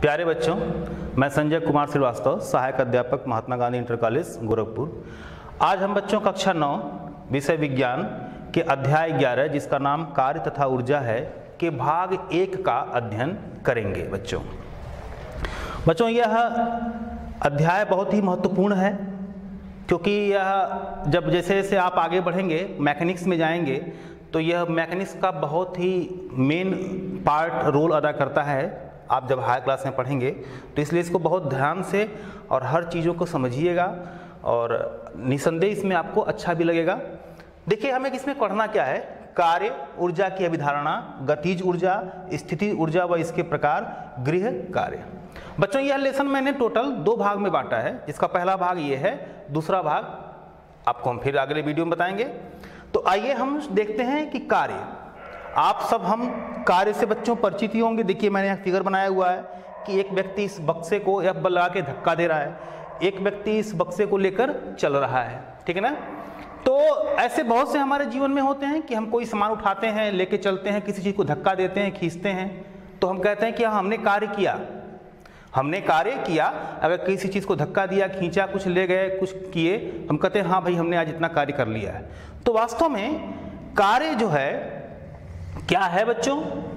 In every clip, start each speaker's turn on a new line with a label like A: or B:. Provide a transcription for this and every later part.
A: प्यारे बच्चों, मैं संजय कुमार श्रीवास्तव, सहायक अध्यापक महात्मा गांधी इंटर कॉलेज गोरखपुर। आज हम बच्चों कक्षा 9 विषय विज्ञान के अध्याय 11 जिसका नाम कार्य तथा ऊर्जा है के भाग 1 का अध्ययन करेंगे। बच्चों यह अध्याय बहुत ही महत्वपूर्ण है क्योंकि यह जब जैसे जैसे आप आगे बढ़ेंगे मैकेनिक्स में जाएंगे तो यह मैकेनिक्स का बहुत ही मेन पार्ट रोल अदा करता है। आप जब हाई क्लास में पढ़ेंगे तो इसलिए इसको बहुत ध्यान से और हर चीज़ों को समझिएगा और निसंदेह इसमें आपको अच्छा भी लगेगा। देखिए हमें इसमें पढ़ना क्या है, कार्य ऊर्जा की अभिधारणा, गतिज ऊर्जा, स्थिति ऊर्जा व इसके प्रकार, गृह कार्य। बच्चों यह लेसन मैंने टोटल 2 भाग में बांटा है, जिसका पहला भाग ये है, दूसरा भाग आपको हम फिर अगले वीडियो में बताएंगे। तो आइए हम देखते हैं कि कार्य, आप सब हम कार्य से बच्चों परिचित ही होंगे। देखिए मैंने यहाँ फिगर बनाया हुआ है कि एक व्यक्ति इस बक्से को F बल लगा के धक्का दे रहा है, एक व्यक्ति इस बक्से को लेकर चल रहा है, ठीक है ना। तो ऐसे बहुत से हमारे जीवन में होते हैं कि हम कोई सामान उठाते हैं, लेके चलते हैं, किसी चीज़ को धक्का देते हैं, खींचते हैं, तो हम कहते हैं कि हमने कार्य किया, हमने कार्य किया। अगर किसी चीज़ को धक्का दिया, खींचा, कुछ ले गए, कुछ किए, हम कहते हैं हाँ भाई हमने आज इतना कार्य कर लिया है। तो वास्तव में कार्य जो है क्या है बच्चों,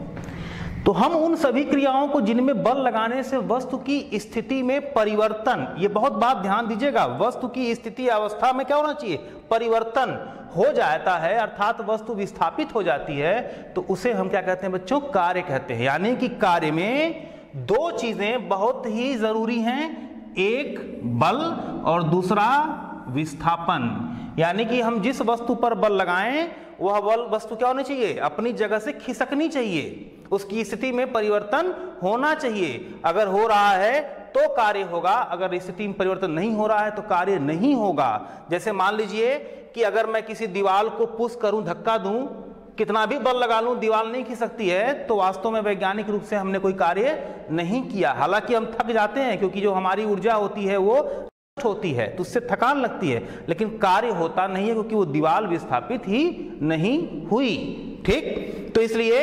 A: तो हम उन सभी क्रियाओं को जिनमें बल लगाने से वस्तु की स्थिति में परिवर्तन, ये बहुत बात ध्यान दीजिएगा, वस्तु की स्थिति अवस्था में क्या होना चाहिए, परिवर्तन हो जाता है, अर्थात वस्तु विस्थापित हो जाती है, तो उसे हम क्या कहते हैं बच्चों, कार्य कहते हैं। यानी कि कार्य में 2 चीजें बहुत ही जरूरी हैं, एक बल और दूसरा विस्थापन। यानी कि हम जिस वस्तु पर बल लगाएं वह बल वस्तु क्या होनी चाहिए, अपनी जगह से खिसकनी चाहिए, उसकी स्थिति में परिवर्तन होना चाहिए। अगर हो रहा है तो कार्य होगा, अगर स्थिति में परिवर्तन नहीं हो रहा है तो कार्य नहीं होगा। जैसे मान लीजिए कि अगर मैं किसी दीवार को पुश करूं, धक्का दूं, कितना भी बल लगा लूं, दीवार नहीं खिसकती है, तो वास्तव में वैज्ञानिक रूप से हमने कोई कार्य नहीं किया। हालांकि हम थक जाते हैं क्योंकि जो हमारी ऊर्जा होती है वो होती है तो उससे थकान लगती है, लेकिन कार्य होता नहीं है क्योंकि वो दीवार विस्थापित ही नहीं हुई। ठीक, तो इसलिए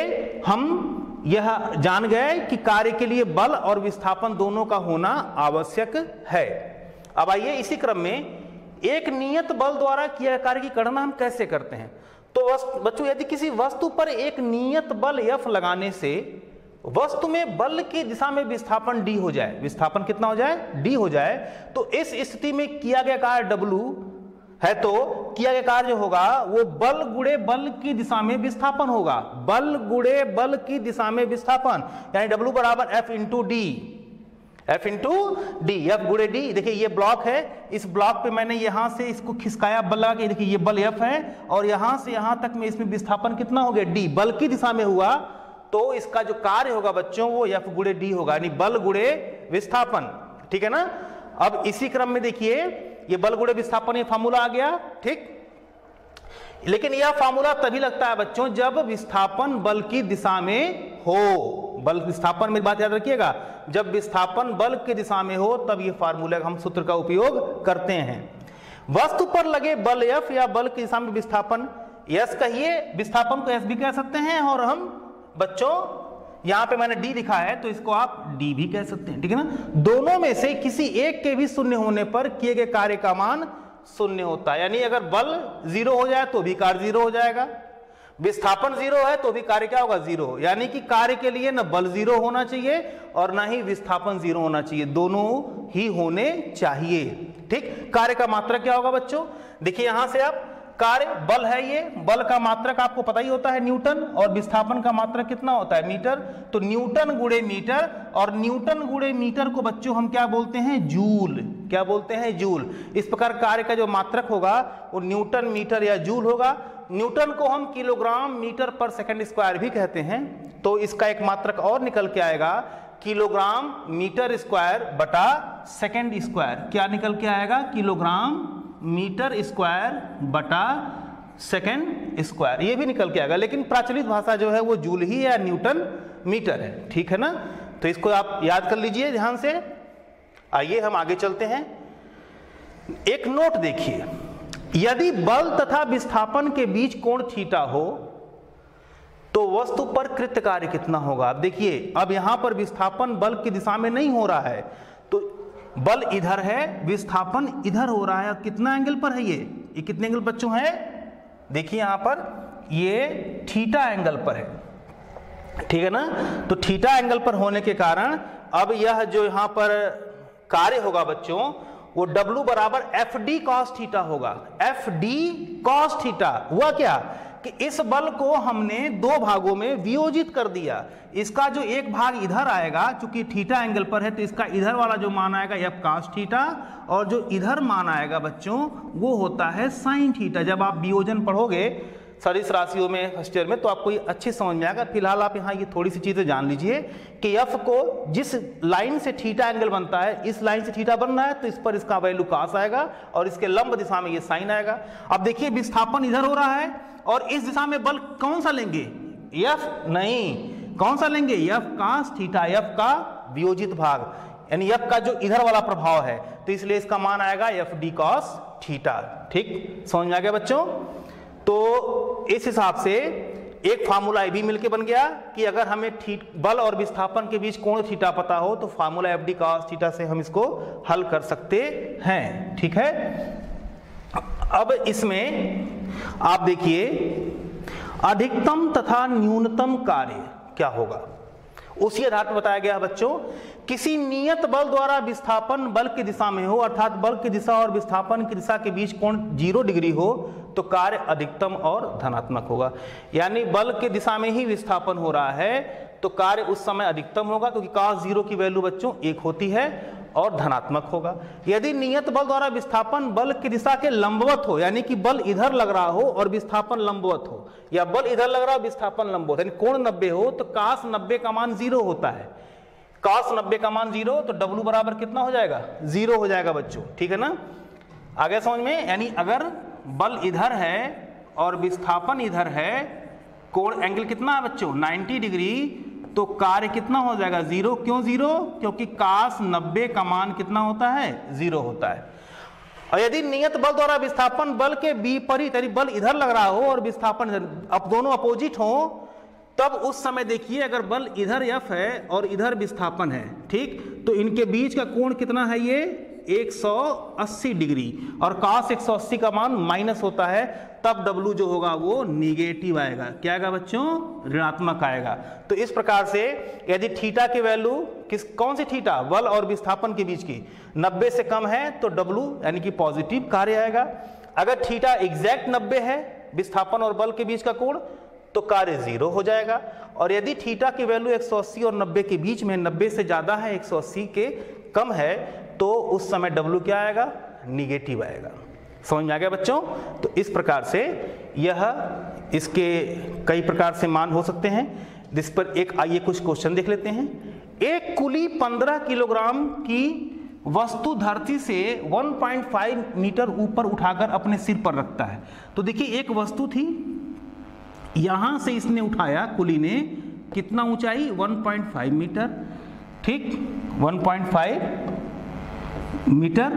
A: हम यह जान गए कि कार्य के लिए बल और विस्थापन दोनों का होना आवश्यक है। अब आइए इसी क्रम में एक नियत बल द्वारा किया कार्य की गणना हम कैसे करते हैं। तो बच्चों यदि किसी वस्तु पर एक नियत बल F लगाने से वस्तु में बल की दिशा में विस्थापन d हो जाए, विस्थापन कितना हो जाए, d हो जाए, तो इस स्थिति में किया गया कार्य W है, तो किया गया कार्य जो होगा वो बल गुणे बल की दिशा में विस्थापन होगा, बल गुणे बल की दिशा में विस्थापन, यानी W बराबर F into D, F into D, F गुणे डी। देखिए ये ब्लॉक है, इस ब्लॉक पे मैंने यहां से इसको खिसकाया बल लगा के, देखिए ये बल F है और यहां से यहां तक में इसमें विस्थापन कितना हो गया, d, बल की दिशा में हुआ, तो इसका जो कार्य होगा बच्चों वो F गुणे डी होगा, यानी बल गुणे विस्थापन, ठीक है ना। अब इसी क्रम में देखिए ये बल गुणे विस्थापन, ये फार्मूला आ गया, ठीक। लेकिन यह फार्मूला तभी लगता है बच्चों जब विस्थापन बल की दिशा में हो, बल विस्थापन में बात याद रखिएगा, जब विस्थापन बल की दिशा में हो तब ये फार्मूला हम सूत्र का उपयोग करते हैं। वस्तु पर लगे बल F या बल की दिशा में विस्थापन S कहिए, विस्थापन को S भी कह सकते हैं, और हम बच्चों यहां पे मैंने d लिखा है तो इसको आप d भी कह सकते हैं, ठीक है ना। दोनों में से किसी एक के भी शून्य होने पर किए गए कार्य का मान शून्य होता है, यानी अगर बल 0 हो जाए तो भी कार्य 0 हो जाएगा, विस्थापन 0 है तो भी कार्य क्या होगा, 0। यानी कि कार्य के लिए न बल 0 होना चाहिए और ना ही विस्थापन 0 होना चाहिए, दोनों ही होने चाहिए, ठीक। कार्य का मात्रक क्या होगा बच्चों, देखिए यहां से आप कार्य बल है, ये बल का मात्रक आपको पता ही होता है न्यूटन, और विस्थापन का मात्रक कितना होता है, मीटर। तो न्यूटन गुणे मीटर, और न्यूटन गुणे मीटर को बच्चों हम क्या बोलते हैं, जूल, क्या बोलते हैं, जूल। इस प्रकार कार्य का जो मात्रक होगा वो न्यूटन मीटर या जूल होगा। न्यूटन को हम किलोग्राम मीटर पर सेकंड स्क्वायर भी कहते हैं, तो इसका एक मात्रक और निकल के आएगा, किलोग्राम मीटर स्क्वायर बटा सेकंड स्क्वायर। क्या निकल के आएगा, किलोग्राम मीटर स्क्वायर बटा सेकंड स्क्वायर, ये भी निकल के आएगा, लेकिन प्रचलित भाषा जो है वो जूल ही या न्यूटन मीटर है, ठीक है ना। तो इसको आप याद कर लीजिए ध्यान से। आइए हम आगे चलते हैं। एक नोट देखिए, यदि बल तथा विस्थापन के बीच कोण थीटा हो तो वस्तु पर कृत कार्य कितना होगा। अब देखिए, अब यहां पर विस्थापन बल की दिशा में नहीं हो रहा है, तो बल इधर है, विस्थापन इधर हो रहा है। कितना एंगल पर है ये कितने एंगल बच्चों है, देखिए यहां पर ये थीटा एंगल पर है, ठीक है ना। तो थीटा एंगल पर होने के कारण अब यह जो यहां पर कार्य होगा बच्चों, वो W बराबर एफ डी कॉस थीटा होगा। एफ डी कॉस थीटा हुआ क्या कि इस बल को हमने दो भागों में वियोजित कर दिया। इसका जो एक भाग इधर आएगा, चूंकि थीटा एंगल पर है तो इसका इधर वाला जो मान आएगा एफ कॉस थीटा, और जो इधर मान आएगा बच्चों वो होता है साइन थीटा। जब आप वियोजन पढ़ोगे सदिश राशियों में फर्स्ट ईयर में तो आपको ये अच्छी समझ में आएगा। फिलहाल आप यहाँ ये थोड़ी सी चीजें जान लीजिए कि एफ को जिस लाइन से थीटा एंगल बनता है, इस लाइन से थीटा बन रहा है तो इस पर इसका वैल्यू कॉस आएगा और इसके लंब दिशा में ये साइन आएगा। अब देखिए विस्थापन इधर हो रहा है और इस दिशा में बल कौन सा लेंगे, एफ नहीं, कौन सा लेंगे, एफ कॉस थीटा, एफ का वियोजित भाग, यानी एफ का जो इधर वाला प्रभाव है, तो इसलिए इसका मान आएगा एफ डी कॉस थीटा। ठीक, समझ में आ गया बच्चों। तो इस हिसाब से एक फार्मूला भी मिलके बन गया कि अगर हमें बल और विस्थापन के बीच कोण थीटा पता हो तो formula F D cos theta से हम इसको हल कर सकते हैं। ठीक है, अब इसमें आप देखिए अधिकतम तथा न्यूनतम कार्य क्या होगा, उसी आधार पर बताया गया बच्चों। किसी नियत बल द्वारा विस्थापन बल की दिशा में हो, अर्थात बल की दिशा और विस्थापन की दिशा के बीच कोण 0 डिग्री हो तो कार्य अधिकतम और धनात्मक होगा। यानी बल की दिशा में ही विस्थापन हो रहा है तो कार्य उस समय अधिकतम होगा, क्योंकि cos 0 की वैल्यू बच्चों 1 होती है, और धनात्मक होगा। यदि नियत बल द्वारा विस्थापन बल की दिशा के लंबवत हो, यानी कि बल इधर लग रहा हो और विस्थापन लंबवत हो, या बल इधर लग रहा हो विस्थापन लंबवत, यानी कोण 90 हो, तो cos 90 का मान 0 होता है। cos 90 का मान 0 तो W बराबर कितना हो जाएगा, 0 हो जाएगा बच्चों। ठीक है ना, आगे समझ में। यानी अगर बल इधर है और विस्थापन इधर है, कोण एंगल कितना है बच्चों 90 डिग्री, तो कार्य कितना हो जाएगा 0। क्यों 0, क्योंकि cos 90 का मान कितना होता है 0 होता है। और यदि नियत बल द्वारा विस्थापन बल के विपरीत, यानी बल इधर लग रहा हो और विस्थापन इधर, अब दोनों अपोजिट हो, तब उस समय देखिए अगर बल इधर F है और इधर विस्थापन है, ठीक, तो इनके बीच का कोण कितना है ये 180 डिग्री, और cos 180 का मान माइनस होता है, तब W जो होगा वो निगेटिव आएगा। क्या आएगा बच्चों, ऋणात्मक आएगा। तो इस प्रकार से यदि थीटा की वैल्यू कौन सी थीटा, बल और विस्थापन के बीच की 90 से कम है तो W यानी कि पॉजिटिव कार्य आएगा। अगर थीटा एग्जैक्ट 90 है, विस्थापन और बल के बीच का कोण, तो कार्य 0 हो जाएगा। और यदि थीटा की वैल्यू 180 और 90 के बीच में, 90 से ज्यादा है 180 के कम है, तो उस समय W क्या आएगा, निगेटिव आएगा। समझ में आ गया बच्चों। तो इस प्रकार से यह इसके कई प्रकार से मान हो सकते हैं, जिस पर एक आइए कुछ क्वेश्चन देख लेते हैं। एक कुली 15 किलोग्राम की वस्तु धरती से 1.5 मीटर ऊपर उठाकर अपने सिर पर रखता है। तो देखिए एक वस्तु थी, यहां से इसने उठाया कुली ने, कितना ऊंचाई 1.5 मीटर, ठीक 1.5 मीटर,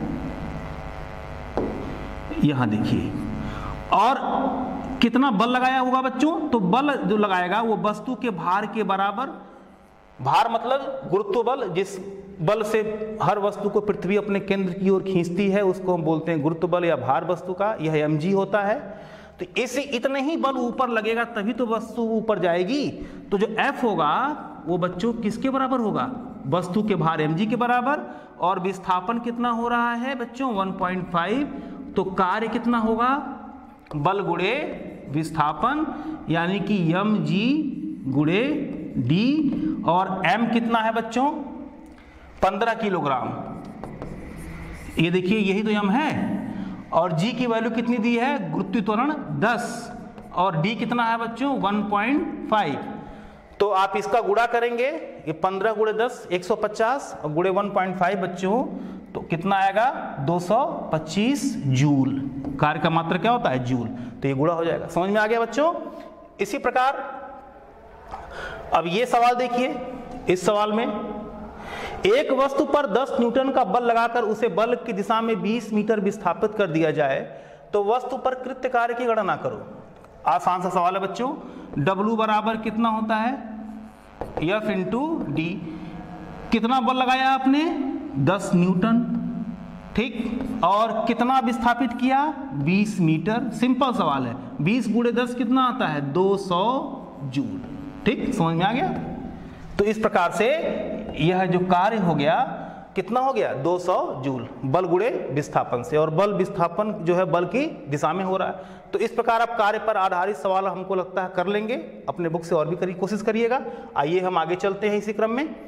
A: यहां देखिए, और कितना बल लगाया होगा बच्चों, तो बल जो लगाएगा वो वस्तु के भार के बराबर, भार मतलब गुरुत्व बल, जिस बल से हर वस्तु को पृथ्वी अपने केंद्र की ओर खींचती है उसको हम बोलते हैं गुरुत्व बल या भार वस्तु का, यह mg होता है। तो इसे इतने ही बल ऊपर लगेगा तभी तो वस्तु ऊपर जाएगी। तो जो F होगा वो बच्चों किसके बराबर होगा, वस्तु के भार mg के बराबर, और विस्थापन कितना हो रहा है बच्चों 1.5, तो कार्य कितना होगा, बल गुणे विस्थापन, यानी कि mg गुणे d, और m कितना है बच्चों 15 किलोग्राम, ये देखिए यही तो m है, और g की वैल्यू कितनी दी है, गुरुत्वीय त्वरण 10, और d कितना है बच्चों 1.5। तो आप इसका गुणा करेंगे, ये 15 गुणे 10 150, और गुणे 1.5 बच्चों, तो कितना आएगा 225 जूल। कार्य का मात्रा क्या होता है, जूल, तो ये गुणा हो जाएगा। समझ में आ गया बच्चों। इसी प्रकार अब ये सवाल देखिए, इस सवाल में एक वस्तु पर 10 न्यूटन का बल लगाकर उसे बल की दिशा में 20 मीटर विस्थापित कर दिया जाए, तो वस्तु पर कृत्य कार्य की गणना करो। आसान सा सवाल है बच्चों। W बराबर कितना होता है, F इंटू डी। कितना बल लगाया आपने, 10 न्यूटन, ठीक, और कितना विस्थापित किया, 20 मीटर। सिंपल सवाल है। 20 गुणे 10 कितना आता है, 200 जूल। ठीक, समझ में आ गया। तो इस प्रकार से यह जो कार्य हो गया, कितना हो गया, 200 जूल, बल गुणे विस्थापन से। और बल विस्थापन जो है बल की दिशा में हो रहा है। तो इस प्रकार आप कार्य पर आधारित सवाल हमको लगता है कर लेंगे, अपने बुक से और भी कोशिश करिएगा। आइए हम आगे चलते हैं इसी क्रम में।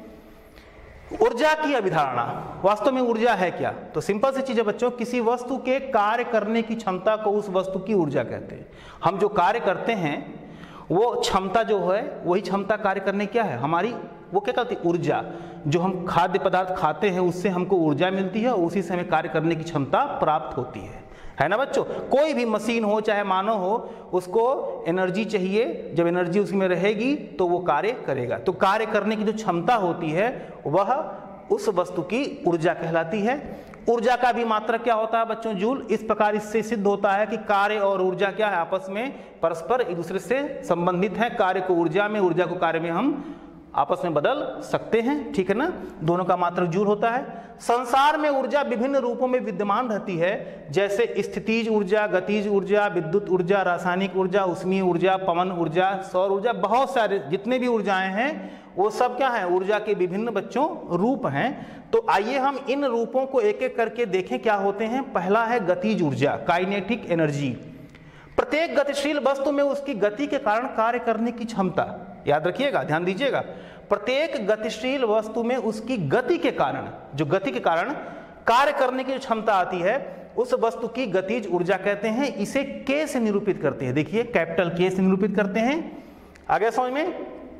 A: ऊर्जा की अभिधारणा, वास्तव में ऊर्जा है क्या? तो सिंपल सी चीज है बच्चों, किसी वस्तु के कार्य करने की क्षमता को उस वस्तु की ऊर्जा कहते हैं। हम जो कार्य करते हैं वो क्षमता जो है, वही क्षमता कार्य करने क्या है हमारी, वो क्या कहती है, ऊर्जा। जो हम खाद्य पदार्थ खाते हैं उससे हमको ऊर्जा मिलती है, उसी से हमें कार्य करने की क्षमता प्राप्त होती है ना बच्चों। कोई भी मशीन हो चाहे मानव हो, उसको एनर्जी चाहिए, जब एनर्जी उसमें रहेगी तो वो कार्य करेगा। तो कार्य करने की जो क्षमता होती है वह उस वस्तु की ऊर्जा कहलाती है। ऊर्जा का भी मात्रक क्या होता है बच्चों, जूल। इस प्रकार इससे सिद्ध होता है कि कार्य और ऊर्जा क्या है, आपस में परस्पर एक दूसरे से संबंधित है। कार्य को ऊर्जा में, ऊर्जा को कार्य में हम आपस में बदल सकते हैं, ठीक है ना। दोनों का मात्रक जूल होता है। संसार में ऊर्जा विभिन्न रूपों में विद्यमान रहती है, जैसे स्थितिज ऊर्जा, गतिज ऊर्जा, विद्युत ऊर्जा, रासायनिक ऊर्जा, उष्मीय ऊर्जा, पवन ऊर्जा, सौर ऊर्जा। बहुत सारे जितने भी ऊर्जाएं हैं वो सब क्या है, ऊर्जा के विभिन्न बच्चों रूप हैं। तो आइए हम इन रूपों को एक एक करके देखें क्या होते हैं। पहला है गतिज ऊर्जा, काइनेटिक एनर्जी। प्रत्येक गतिशील वस्तु में उसकी गति के कारण कार्य करने की क्षमता, याद रखिएगा, ध्यान दीजिएगा। प्रत्येक गतिशील वस्तु में उसकी गति के कारण, जो गति के कारण कार्य करने की जो क्षमता आती है, उस वस्तु की गतिज ऊर्जा कहते हैं। इसे के से निरूपित करते हैं, देखिए कैपिटल के से निरूपित करते हैं। आगे समझ में,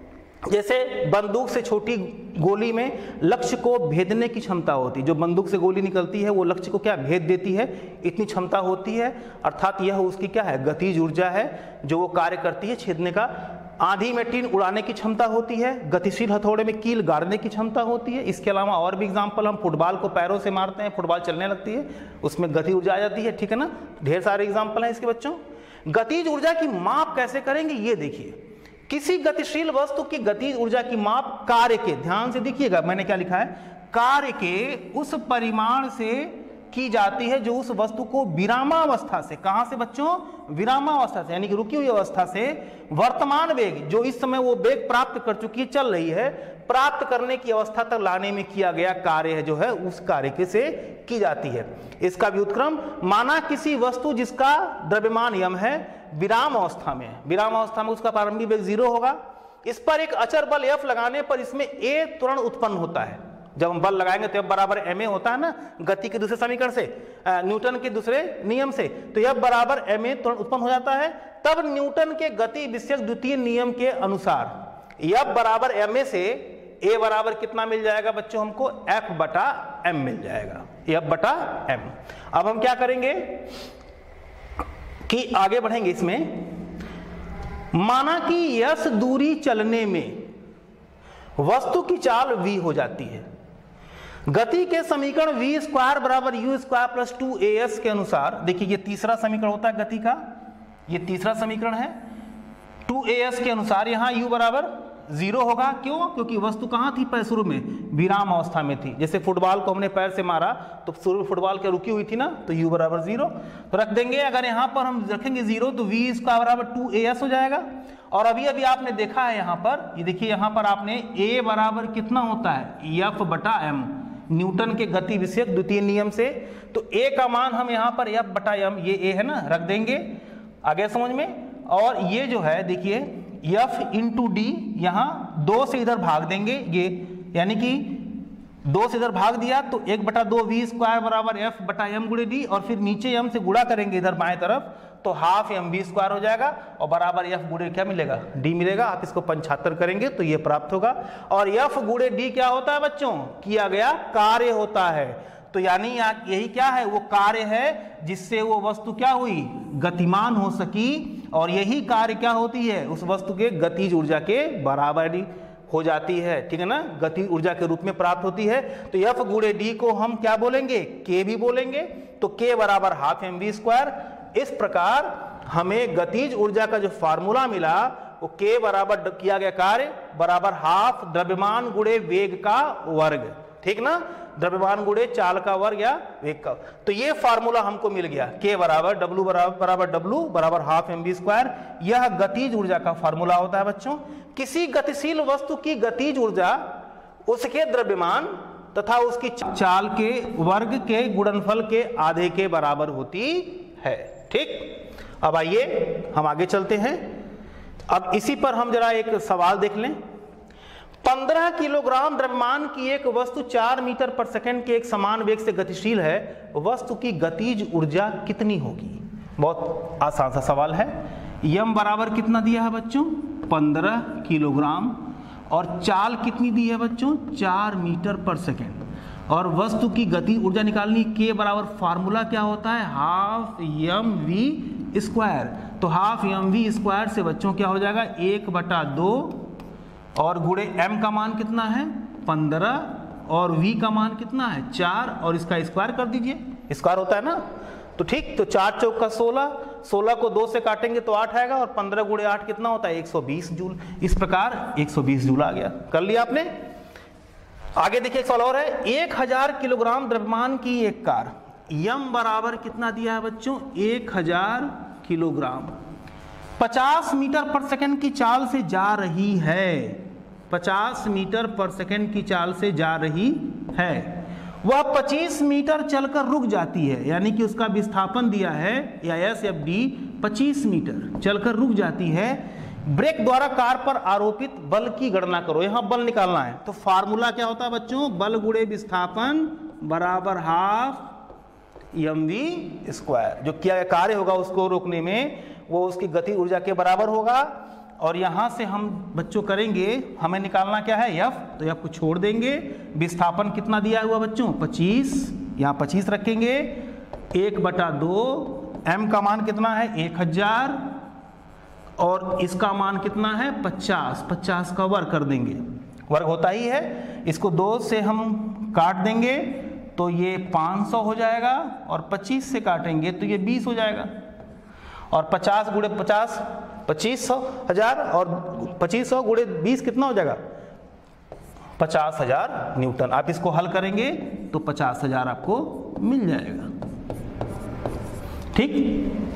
A: जैसे बंदूक से छोटी गोली में लक्ष्य को भेदने की क्षमता होती है। जो बंदूक से गोली निकलती है वो लक्ष्य को क्या भेद देती है, इतनी क्षमता होती है। अर्थात यह उसकी क्या है, गतिज ऊर्जा है, जो वो कार्य करती है छेदने का। आंधी में टीन उड़ाने की क्षमता होती है। गतिशील हथौड़े में कील गाड़ने की क्षमता होती है। इसके अलावा और भी एग्जाम्पल, हम फुटबॉल को पैरों से मारते हैं, फुटबॉल चलने लगती है, उसमें गति ऊर्जा आ जाती है, ठीक है ना। ढेर सारे एग्जाम्पल हैं इसके बच्चों। गतिज ऊर्जा की माप कैसे करेंगे, ये देखिए। किसी गतिशील वस्तु की गतिज ऊर्जा की माप कार्य के, ध्यान से देखिएगा मैंने क्या लिखा है, कार्य के उस परिमाण से की जाती है जो उस वस्तु को विरामावस्था से, कहां से बच्चों, विरामावस्था से, यानी कि रुकी हुई अवस्था से वर्तमान वेग, जो इस समय वो वेग प्राप्त कर चुकी है, चल रही है, प्राप्त करने की अवस्था तक लाने में किया गया कार्य है, जो है उस कार्य के से की जाती है। इसका व्युत्क्रम, माना किसी वस्तु जिसका द्रव्यमान यम है, विराम अवस्था में, विराम अवस्था में उसका प्रारंभिक वेग 0 होगा। इस पर एक अचर बल F लगाने पर इसमें A त्वरण उत्पन्न होता है। जब हम बल लगाएंगे तो F बराबर ma होता है ना, गति के दूसरे समीकरण से, न्यूटन के दूसरे नियम से। तो F बराबर ma त्वरण उत्पन्न हो जाता है। तब न्यूटन के गति विषयक द्वितीय नियम के अनुसार F बराबर ma से A बराबर कितना मिल जाएगा बच्चों, हमको F बटा m मिल जाएगा, F बटा m। अब हम क्या करेंगे कि आगे बढ़ेंगे इसमें। माना कि यस दूरी चलने में वस्तु की चाल v हो जाती है। गति के समीकरण v स्क्वायर बराबर u स्क्वायर प्लस 2as के अनुसार, देखिए ये तीसरा समीकरण होता है गति का, ये तीसरा समीकरण है। 2as के अनुसार यहाँ u बराबर 0 होगा। क्यों? क्योंकि वस्तु कहाँ थी, पैर शुरू में विराम अवस्था में थी। जैसे फुटबॉल को हमने पैर से मारा तो शुरू में फुटबॉल के रुकी हुई थी ना, तो u बराबर 0 तो रख देंगे। अगर यहाँ पर हम रखेंगे 0 तो v इसका बराबर 2as हो जाएगा। और अभी अभी आपने देखा है यहाँ पर, ये देखिए यहाँ पर आपने a बराबर कितना होता है, F बटा m, न्यूटन के गति विषयक द्वितीय नियम से। तो a का मान हम यहाँ पर F बटा m, ये a है ना, रख देंगे। आगे समझ में। और ये जो है देखिए F इंटू डी, यहाँ 2 से इधर भाग देंगे ये, यानी कि 2 से इधर भाग दिया तो 1/2 v स्क्वायर बराबर F बटा m गुणे डी, और फिर नीचे m से गुणा करेंगे इधर बाएं तरफ तो हाफ mv स्क्वायर हो जाएगा, और बराबर F गुणे क्या मिलेगा, d मिलेगा। आप इसको 75 करेंगे तो ये प्राप्त होगा। और F गुणे d क्या होता है बच्चों, किया गया कार्य होता है। तो यानी यही क्या है, वो कार्य है जिससे वो वस्तु क्या हुई, गतिमान हो सकी। और यही कार्य क्या होती है, उस वस्तु के गतिज ऊर्जा के बराबर हो जाती है, ठीक है ना, गति ऊर्जा के रूप में प्राप्त होती है। तो F गुणे d को हम क्या बोलेंगे, k भी बोलेंगे। तो k बराबर हाफ mv स्क्वायर। इस प्रकार हमें गतिज ऊर्जा का जो फार्मूला मिला वो k बराबर किया गया कार्य बराबर हाफ द्रव्यमान गुणे वेग का वर्ग, ठीक ना, द्रव्यमान गुणे चाल का वर्ग या वेग का। तो ये फार्मूला हमको मिल गया, k बराबर W बराबर हाफ mv स्क्वायर। यह गतिज ऊर्जा का फार्मूला होता है बच्चों। किसी गतिशील वस्तु की गतिज ऊर्जा उसके द्रव्यमान तथा उसकी चाल के वर्ग के गुणनफल के आधे के बराबर होती है, ठीक। अब आइए हम आगे चलते हैं। अब इसी पर हम जरा एक सवाल देख लें। 15 किलोग्राम द्रव्यमान की एक वस्तु 4 मीटर पर सेकंड के एक समान वेग से गतिशील है, वस्तु की गतिज ऊर्जा कितनी होगी? बहुत आसान सा सवाल है। यम बराबर कितना दिया है बच्चों? 15 किलोग्राम, और चाल कितनी दी है बच्चों? 4 मीटर पर सेकंड, और वस्तु की गति ऊर्जा निकालनी, के बराबर फार्मूला क्या होता है? Half M V square. तो हाफ एम वी स्क्वायर से बच्चों क्या हो जाएगा? 1/2, और गुणे m का मान कितना है? 15, और v का मान कितना है? 4, और इसका स्क्वायर कर दीजिए, स्क्वायर होता है ना, तो ठीक। तो 4 चौक का 16, 16 को 2 से काटेंगे तो 8 आएगा, और 15 गुणे 8 कितना होता है? 120 जूल। इस प्रकार 120 जूल आ गया। कर लिया आपने। आगे देखिए एक सवाल और है। 1000 किलोग्राम द्रव्यमान की एक कार, यम बराबर कितना दिया है बच्चों? 1000 किलोग्राम 50 मीटर पर सेकंड की चाल से जा रही है। 50 मीटर पर सेकंड की चाल से जा रही है। वह 25 मीटर चलकर रुक जाती है, यानी कि उसका विस्थापन दिया है या एस एफ डी 25 मीटर चलकर रुक जाती है। ब्रेक द्वारा कार पर आरोपित बल की गणना करो। यहां बल निकालना है, तो फार्मूला क्या होता है बच्चों? बल गुणे विस्थापन बराबर हाफ एम वी स्क्वायर। जो किया गया कार्य होगा उसको रोकने में, वो उसकी गति ऊर्जा के बराबर होगा। और यहां से हम बच्चों करेंगे, हमें निकालना क्या है? F, तो F को छोड़ देंगे। विस्थापन कितना दिया हुआ बच्चों? 25, यहां 25 रखेंगे। 1/2, m का मान कितना है? 1000, और इसका मान कितना है? 50, 50 का वर्ग कर देंगे, वर्ग होता ही है। इसको 2 से हम काट देंगे तो ये 500 हो जाएगा, और 25 से काटेंगे तो ये 20 हो जाएगा, और 50 गुणे 50 25,000, और 2500 गुणे 20 कितना हो जाएगा? 50,000 न्यूटन। आप इसको हल करेंगे तो 50,000 आपको मिल जाएगा, ठीक।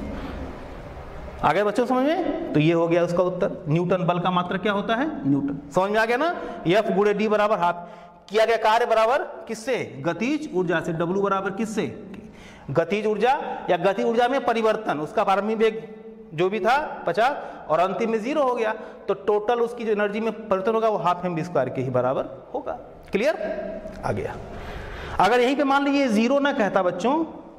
A: आगे बच्चों समझ में? तो ये हो गया उसका उत्तर। न्यूटन बल का मात्रक क्या होता है? न्यूटन। समझ में आ गया ना? F गुणे D बराबर हाफ। किया गया कार्य बराबर किससे? गतिज ऊर्जा से। W बराबर किससे? गतिज ऊर्जा या गति ऊर्जा में परिवर्तन, उसका प्रारंभिक वेग जो भी था 50 और अंतिम में 0 हो गया, तो टोटल उसकी जो एनर्जी में परिवर्तन होगा वो हाफ mv स्क्वायर के ही बराबर होगा। क्लियर? आ गया। अगर यहीं पे मान लीजिए 0 ना कहता बच्चों,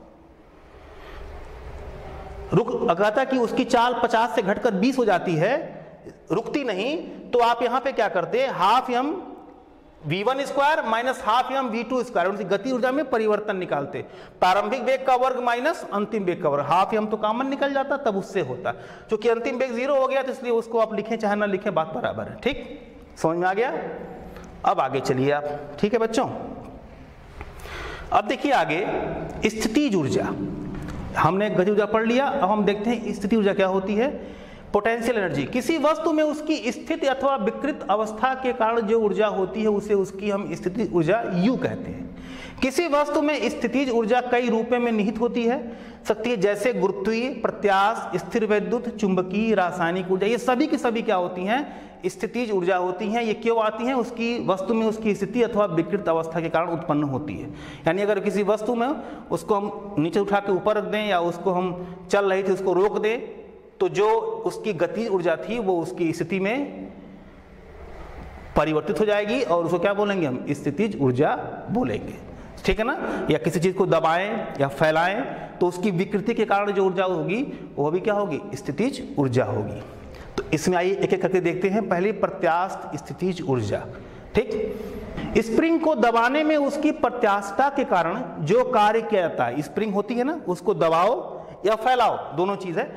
A: कहता कि उसकी चाल 50 से घटकर 20 हो जाती है, रुकती नहीं, तो आप यहां पे क्या करते? Half M v1 square minus half M v2 square, उनकी गति ऊर्जा में परिवर्तन निकालते। प्रारंभिक वेग का वर्ग माइनस अंतिम वेग का वर्ग, हाफ एम तो कॉमन निकल जाता, तब उससे होता। क्योंकि अंतिम वेग 0 हो गया तो इसलिए उसको आप लिखें चाहे ना लिखें, बात बराबर है, ठीक। समझ में आ गया? अब आगे चलिए आप, ठीक है बच्चों। अब देखिए आगे स्थितिज ऊर्जा। हमने गति ऊर्जा पढ़ लिया, अब हम देखते हैं स्थिति ऊर्जा क्या होती है। पोटेंशियल एनर्जी, किसी वस्तु में उसकी स्थिति अथवा विकृत अवस्था के कारण जो ऊर्जा होती है उसे उसकी हम स्थिति ऊर्जा U कहते हैं। किसी वस्तु में स्थितिज ऊर्जा कई रूपों में निहित होती है सकती है, जैसे गुरुत्वीय, प्रत्यास्थ, स्थिर वैद्युत, चुंबकीय, रासायनिक ऊर्जा। ये सभी की सभी क्या होती हैं? स्थितिज ऊर्जा होती हैं। ये क्यों आती हैं? उसकी वस्तु में उसकी स्थिति अथवा विकृत अवस्था के कारण उत्पन्न होती है। यानी अगर किसी वस्तु में उसको हम नीचे उठा के ऊपर रख दें, या उसको हम चल रही थी उसको रोक दें, तो जो उसकी गति ऊर्जा थी वो उसकी स्थिति में परिवर्तित हो जाएगी, और उसको क्या बोलेंगे हम? स्थितिज ऊर्जा बोलेंगे, ठीक है ना। या किसी चीज को दबाएं या फैलाएं तो उसकी विकृति के कारण जो ऊर्जा होगी वो भी क्या होगी? स्थितिज ऊर्जा होगी। तो इसमें आइए एक एक करके देखते हैं। पहले प्रत्यास्थ स्थितिज ऊर्जा, ठीक। स्प्रिंग को दबाने में उसकी प्रत्यास्थता के कारण जो कार्य किया जाता है, स्प्रिंग होती है ना, उसको दबाओ या फैलाओ, दोनों चीज है,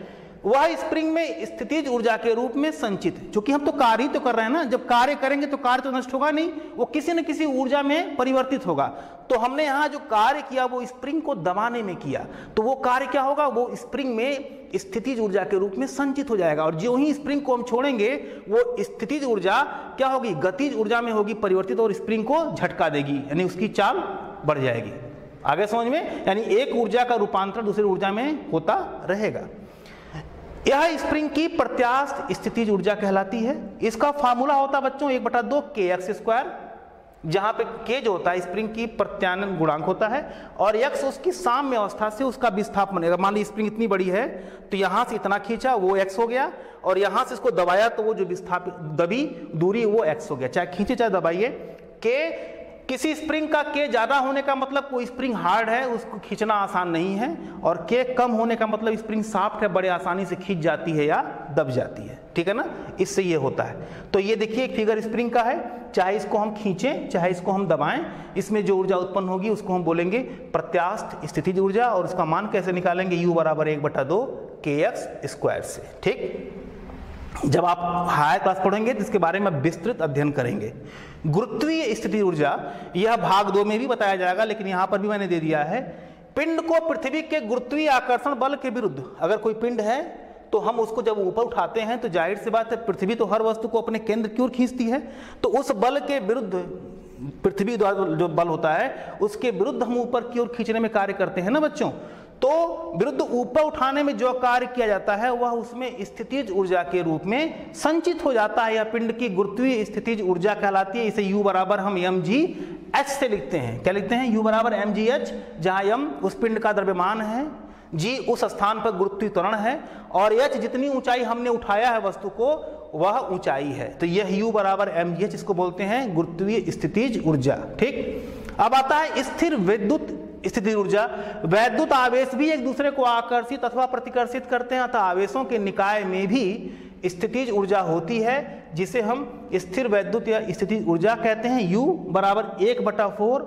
A: वह स्प्रिंग में स्थितिज ऊर्जा के रूप में संचित है। क्योंकि हम तो कार्य ही तो कर रहे हैं ना, जब कार्य करेंगे तो कार्य तो नष्ट होगा नहीं, वो किसी न किसी ऊर्जा में परिवर्तित होगा। तो हमने यहाँ जो कार्य किया वो स्प्रिंग को दबाने में किया, तो वो कार्य क्या होगा, वो स्प्रिंग में स्थितिज ऊर्जा के रूप में संचित हो जाएगा। और जो ही स्प्रिंग को हम छोड़ेंगे वो स्थितिज ऊर्जा क्या होगी, गतिज ऊर्जा में होगी परिवर्तित, और स्प्रिंग को झटका देगी, यानी उसकी चाल बढ़ जाएगी। आगे समझ में, यानी एक ऊर्जा का रूपांतरण दूसरी ऊर्जा में होता रहेगा। यह स्प्रिंग की प्रत्यास्थ स्थितिज ऊर्जा कहलाती है। इसका फार्मूला होता है बच्चों 1/2 kx², जहां पे k जो होता है स्प्रिंग की प्रत्यानयन गुणांक होता है, और x उसकी साम्य अवस्था से उसका विस्थापन बनेगा। मान ली स्प्रिंग इतनी बड़ी है तो यहां से इतना खींचा वो x हो गया, और यहां से इसको दबाया तो वो जो विस्थापित दबी दूरी वो x हो गया। चाहे खींचे चाहे दबाइए, k किसी स्प्रिंग का k ज्यादा होने का मतलब कोई स्प्रिंग हार्ड है, उसको खींचना आसान नहीं है, और k कम होने का मतलब स्प्रिंग सॉफ्ट है, बड़े आसानी से खींच जाती है या दब जाती है। ठीक है ना, इससे ये होता है। तो ये देखिए एक फिगर स्प्रिंग का है, चाहे इसको हम खींचें चाहे इसको हम दबाएं, इसमें जो ऊर्जा उत्पन्न होगी उसको हम बोलेंगे प्रत्यास्थ स्थितिज ऊर्जा, और उसका मान कैसे निकालेंगे, U = 1/2 kx² से। ठीक, जब आप हायर क्लास पढ़ेंगे तो इसके बारे में विस्तृत अध्ययन करेंगे। गुरुत्वीय स्थितिज ऊर्जा, यह भाग 2 में भी बताया जाएगा, लेकिन यहां पर भी मैंने दे दिया है। पिंड को पृथ्वी के गुरुत्वीय आकर्षण बल के विरुद्ध, अगर कोई पिंड है तो हम उसको जब ऊपर उठाते हैं तो जाहिर सी बात है पृथ्वी तो हर वस्तु को अपने केंद्र की ओर खींचती है, तो उस बल के विरुद्ध, पृथ्वी द्वारा जो बल होता है उसके विरुद्ध हम ऊपर की ओर खींचने में कार्य करते हैं ना बच्चों। तो विरुद्ध ऊपर उठाने में जो कार्य किया जाता है वह उसमें स्थितिज ऊर्जा के रूप में संचित हो जाता है। यह पिंड की गुरुत्वीय स्थितिज ऊर्जा कहलाती है। इसे U = हम mgh से लिखते हैं। क्या लिखते हैं, U = mgh, जहां m उस पिंड का द्रव्यमान है, g उस स्थान पर गुरुत्वीय त्वरण है, और h जितनी ऊंचाई हमने उठाया है वस्तु को वह ऊंचाई है। तो यह U = mgh, इसको बोलते हैं गुरुत्वीय स्थितिज ऊर्जा। ठीक, अब आता है स्थिर विद्युत स्थितिज ऊर्जा। वैद्युत आवेश भी एक दूसरे को आकर्षित अथवा प्रतिकर्षित करते हैं, अतः आवेशों के निकाय में भी स्थितिज ऊर्जा होती है, जिसे हम स्थिर वैद्युत या स्थितिज ऊर्जा कहते हैं। U = 1/4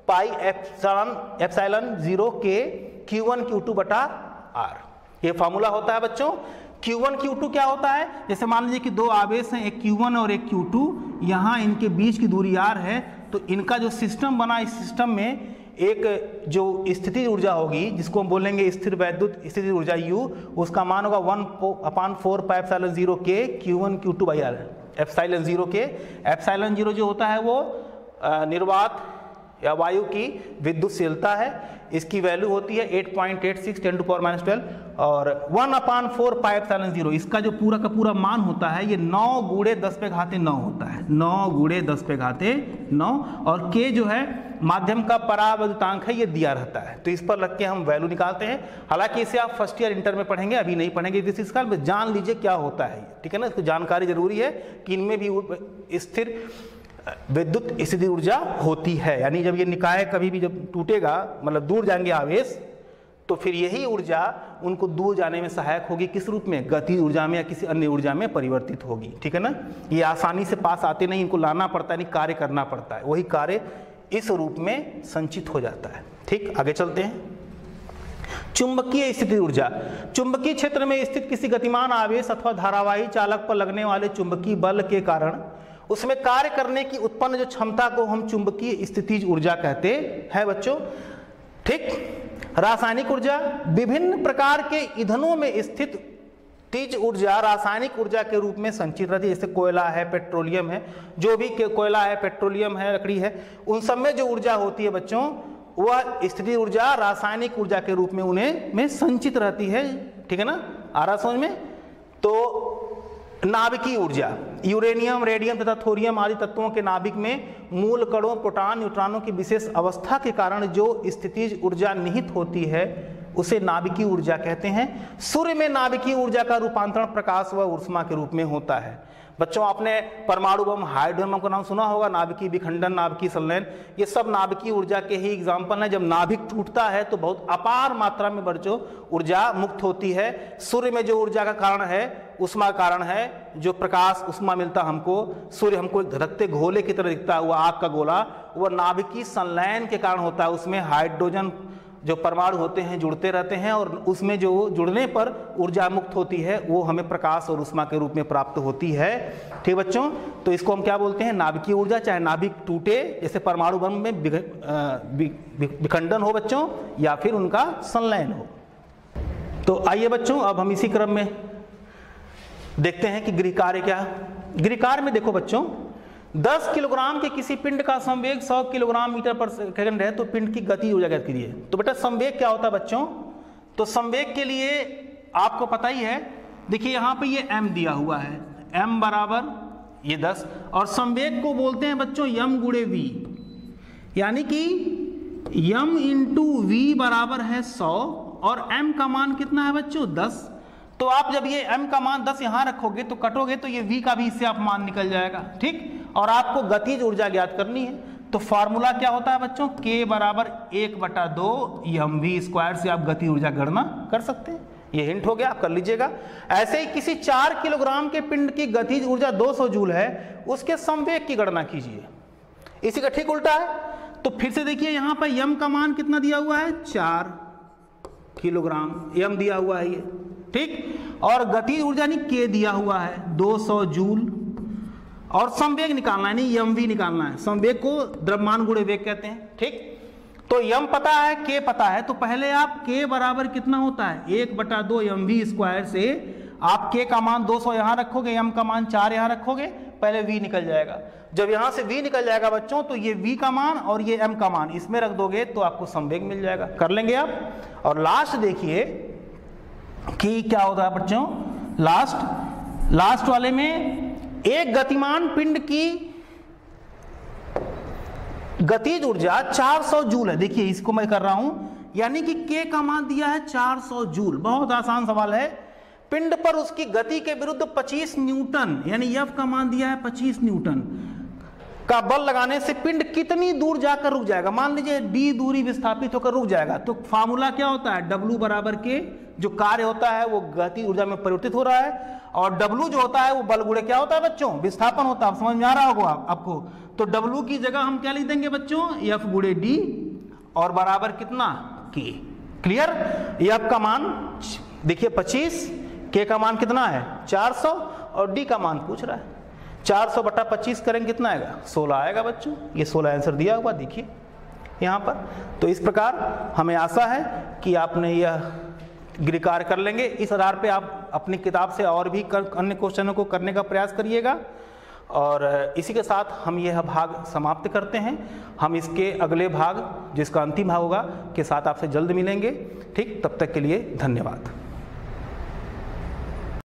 A: πε0 k Q1 Q2/R। ये फार्मूला होता है बच्चों। Q1 Q2 क्या होता है, जैसे मान लीजिए कि दो आवेश हैं, एक Q1 और एक Q2, यहाँ इनके बीच की दूरी R है, तो इनका जो सिस्टम बना, इस सिस्टम में एक जो स्थितिज ऊर्जा होगी जिसको हम बोलेंगे स्थिर वैद्युत स्थितिज ऊर्जा U, उसका मान होगा 1/4 πε0 k Q1 Q2/R। ε0 k, ε0 जो होता है वो निर्वात या वायु की विद्युतशीलता है, इसकी वैल्यू होती है 8.86 10⁻12, और 1/4 πε0 इसका जो पूरा का पूरा मान होता है ये 9 × 10⁻9 होता है, 9 × 10⁻9, और k जो है माध्यम का परावैद्युतांक है, ये दिया रहता है। तो इस पर लग के हम वैल्यू निकालते हैं। हालांकि इसे आप फर्स्ट ईयर इंटर में पढ़ेंगे, अभी नहीं पढ़ेंगे इस काल में, जान लीजिए क्या होता है। ठीक है ना, इसको जानकारी जरूरी है कि इनमें भी स्थिर विद्युत स्थितिज ऊर्जा होती है। यानी जब ये निकाय कभी भी जब टूटेगा, मतलब दूर जाएंगे आवेश, तो फिर यही ऊर्जा उनको दूर जाने में सहायक होगी। किस रूप में, गति ऊर्जा में या किसी अन्य ऊर्जा में परिवर्तित होगी। ठीक है ना, ये आसानी से पास आते नहीं, इनको लाना पड़ता है, नहीं कार्य करना पड़ता है, वही कार्य इस रूप में संचित हो जाता है। ठीक, आगे चलते हैं। चुंबकीय स्थितिज ऊर्जा, चुंबकीय क्षेत्र में स्थित किसी गतिमान आवेश अथवा धारावाही चालक पर लगने वाले चुंबकीय बल के कारण उसमें कार्य करने की उत्पन्न जो क्षमता को हम चुंबकीय स्थितिज ऊर्जा कहते हैं बच्चों। ठीक, रासायनिक ऊर्जा, विभिन्न प्रकार के ईंधनों में स्थित स्थितिज ऊर्जा रासायनिक ऊर्जा के रूप में संचित रहती है। जैसे कोयला है, पेट्रोलियम है, जो भी कोयला है, पेट्रोलियम है, लकड़ी है, उन सब में जो ऊर्जा होती है बच्चों, वह स्थितिज ऊर्जा रासायनिक ऊर्जा के रूप में उन्हें में संचित रहती है। ठीक है ना, आ रहा समझ में। तो नाभिकीय ऊर्जा, यूरेनियम, रेडियम तथा थोरियम आदि तत्वों के नाभिक में मूल कणों, प्रोटॉन, न्यूट्रॉनों की विशेष अवस्था के कारण जो स्थितिज ऊर्जा निहित होती है उसे नाभिकीय ऊर्जा कहते हैं। सूर्य में नाभिकीय ऊर्जा का रूपांतरण प्रकाश व ऊष्मा के रूप में होता है। बच्चों आपने परमाणु बम, हाइड्रोजन बम का नाम सुना होगा, नाभिकीय विखंडन, नाभिकीय संलयन, ये सब नाभिकीय ऊर्जा के ही एग्जाम्पल हैं। जब नाभिक टूटता है तो बहुत अपार मात्रा में बच्चों ऊर्जा मुक्त होती है। सूर्य में जो ऊर्जा का कारण है, उष्मा का कारण है, जो प्रकाश उष्मा मिलता हमको, सूर्य हमको एक धधकते घोले की तरह दिखता है, वह आग का गोला, वह नाभिकीय संलयन के कारण होता है। उसमें हाइड्रोजन जो परमाणु होते हैं जुड़ते रहते हैं और उसमें जो जुड़ने पर ऊर्जा मुक्त होती है वो हमें प्रकाश और ऊष्मा के रूप में प्राप्त होती है। ठीक बच्चों, तो इसको हम क्या बोलते हैं, नाभिकीय ऊर्जा। चाहे नाभिक टूटे, जैसे परमाणु बम में विखंडन हो बच्चों, या फिर उनका संलयन हो। तो आइए बच्चों, अब हम इसी क्रम में देखते हैं कि गृह कार्य क्या। गृह कार्य में देखो बच्चों, 10 किलोग्राम के किसी पिंड का संवेग 100 किलोग्राम मीटर पर सेकंड है तो पिंड की गति ऊर्जा ज्ञात कीजिए। तो बेटा संवेग क्या होता है बच्चों, तो संवेग के लिए आपको पता ही है, देखिए यहाँ पे ये m दिया हुआ है, m बराबर ये 10, और संवेग को बोलते हैं बच्चों m गुणे v, यानी कि m इंटू v बराबर है 100 और m का मान कितना है बच्चों 10। तो आप जब ये m का मान 10 यहाँ रखोगे तो कटोगे तो ये v का भी इससे आप मान निकल जाएगा। ठीक, और आपको गतिज ऊर्जा ज्ञात करनी है, तो फार्मूला क्या होता है बच्चों, k बराबर 1/2 mv स्क्वायर से आप गति ऊर्जा गणना कर सकते हैं। ये हिंट हो गया, आप कर लीजिएगा। ऐसे ही किसी 4 किलोग्राम के पिंड की गतिज ऊर्जा 200 जूल है, उसके संवेग की गणना कीजिए। इसी का ठीक उल्टा है। तो फिर से देखिए यहाँ पर m का मान कितना दिया हुआ है, 4 किलोग्राम m दिया हुआ है ये, ठीक, और गतिज ऊर्जा नहीं k दिया हुआ है 200 जूल, और संवेग निकालना है, नहीं mv निकालना है। संवेग को द्रव्यमान गुणे वेग कहते हैं। ठीक, तो m पता है, k पता है, तो पहले आप k बराबर कितना होता है 1/2 mv स्क्वायर से आप k का मान 200 यहाँ रखोगे, m का मान 4 यहाँ रखोगे, पहले v निकल जाएगा। जब यहाँ से v निकल जाएगा बच्चों तो ये v का मान और ये m का मान इसमें रख दोगे तो आपको संवेग मिल जाएगा। कर लेंगे आप। और लास्ट देखिए कि क्या होता है बच्चों, लास्ट वाले में एक गतिमान पिंड की गतिज ऊर्जा 400 जूल है। देखिए इसको मैं कर रहा हूं, यानी कि k का मान दिया है 400 जूल। बहुत आसान सवाल है। पिंड पर उसकी गति के विरुद्ध 25 न्यूटन, यानी F का मान दिया है 25 न्यूटन का बल लगाने से पिंड कितनी दूर जाकर रुक जाएगा। मान लीजिए d दूरी विस्थापित होकर रुक जाएगा, तो फार्मूला क्या होता है, W बराबर के जो कार्य होता है वो गति ऊर्जा में परिवर्तित हो रहा है, और W जो होता है वो बल गुणे क्या होता है बच्चों, विस्थापन होता है। आप समझ में आ रहा होगा आपको। तो W की जगह हम क्या लिख देंगे बच्चों, F गुणे D, और बराबर कितना K। क्लियर। F का मान देखिए 25, K का मान कितना है 400, और D का मान पूछ रहा है 400/25 करेंगे कितना आएगा, 16 आएगा बच्चों। ये 16 आंसर दिया हुआ देखिए यहाँ पर। तो इस प्रकार हमें आशा है कि आपने यह गृह कार्य कर लेंगे। इस आधार पे आप अपनी किताब से और भी अन्य क्वेश्चनों को करने का प्रयास करिएगा। और इसी के साथ हम यह भाग समाप्त करते हैं। हम इसके अगले भाग, जिसका अंतिम भाग होगा, के साथ आपसे जल्द मिलेंगे। ठीक, तब तक के लिए धन्यवाद।